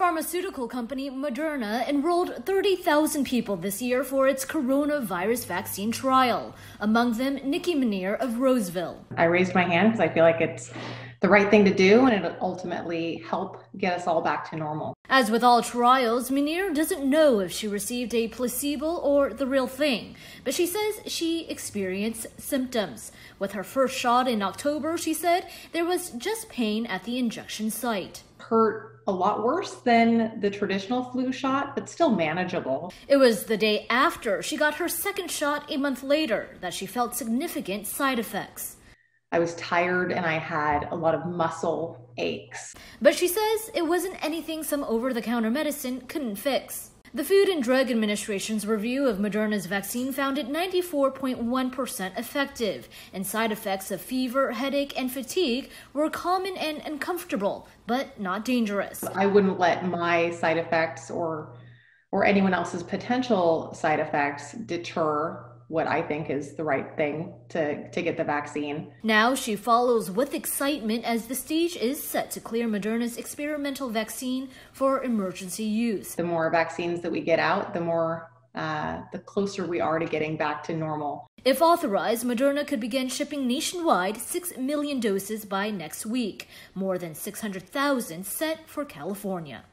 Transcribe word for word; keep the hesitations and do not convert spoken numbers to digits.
Pharmaceutical company Moderna enrolled thirty thousand people this year for its coronavirus vaccine trial, among them Nikki Menear of Roseville. I raised my hand because I feel like it's the right thing to do, and it'll ultimately help get us all back to normal. As with all trials, Menear doesn't know if she received a placebo or the real thing, but she says she experienced symptoms. With her first shot in October, she said there was just pain at the injection site. Hurt a lot worse than the traditional flu shot, but still manageable. It was the day after she got her second shot a month later that she felt significant side effects. I was tired and I had a lot of muscle aches. But she says it wasn't anything some over-the-counter medicine couldn't fix. The Food and Drug Administration's review of Moderna's vaccine found it ninety-four point one percent effective, and side effects of fever, headache, and fatigue were common and uncomfortable, but not dangerous. I wouldn't let my side effects or, or anyone else's potential side effects deter what I think is the right thing to, to get the vaccine. Now she follows with excitement as the stage is set to clear Moderna's experimental vaccine for emergency use. The more vaccines that we get out, the more, uh, the closer we are to getting back to normal. If authorized, Moderna could begin shipping nationwide six million doses by next week, more than six hundred thousand set for California.